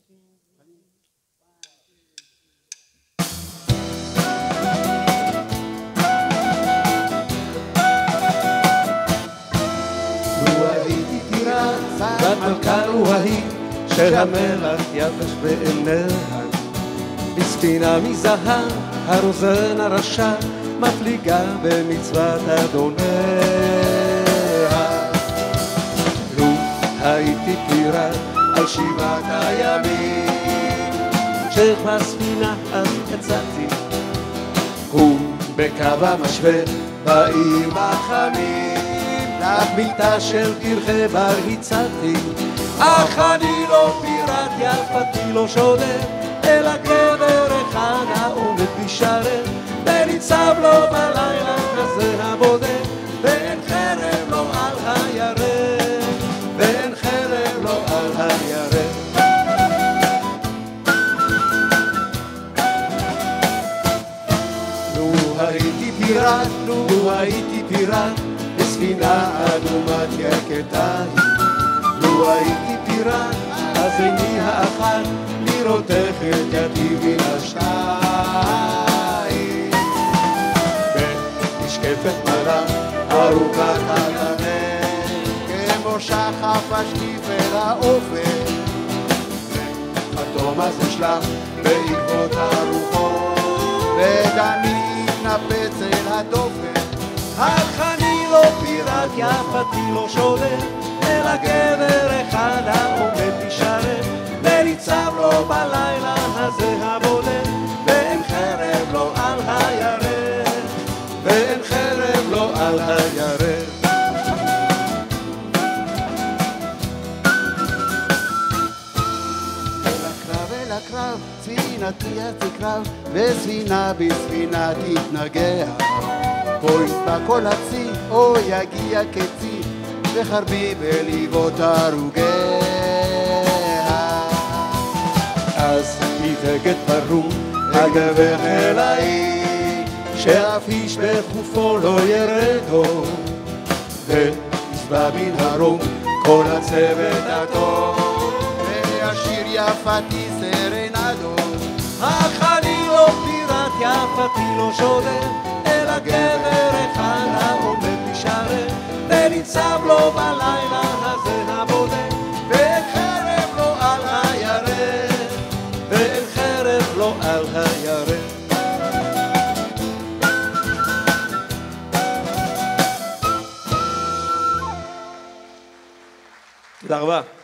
בת מלכה הוא ההיא שהמלח יבש בעיניה בספינה מזהב הרוזן הרשע מפליגה במצוות אדוניה לו הייתי פיראט על 7 הימים שבספינה אז יצאתי הוא בקו המשווה באים החמים למיטה של גרחה בר הצעתי אך אני לא פיראט יפתי לא שודד אלא גבר אחד העומד בשער וניצב לו בלילה הזה הבודד ואין חרב לו על הירך ואין חרב לו על הירך לו הייתי פיראט בספינה אדומת יקטיים לו הייתי פיראט אז איני האחד לראותך את ידי מן השתיים ונשקפת מלאך ארוכת הגנן כמו שחף השקיף אל האופן וחתום אז נשלח בעקבות הרוחות ודמי נפץ אל הדופן אך אני לא פיראט יפתי לא שודד אלא גבר אחד העומד בשער וניצב לו בלילה הזה הבודד ואין חרב לו על הירך ואין חרב לו על הירך אל הקרב ספינתי תקרב וספינה בספינה תתנגח פה יצבע כל הצי או יגיע קצי וחרבי בליבות הרוגיה אז יתגת ברום הגבר אליי שאף איש בחופו לא ירדו ויצבע מן הרום כל הצוות הטוב והשיר יפתי סרנדו אך אני לא פיראט יפתי לא שודד אלא גבר אחד העומד בשער וניצב לו בלילה הזה הבודד ואין חרב לו על הירך ואין חרב לו על הירך תודה רבה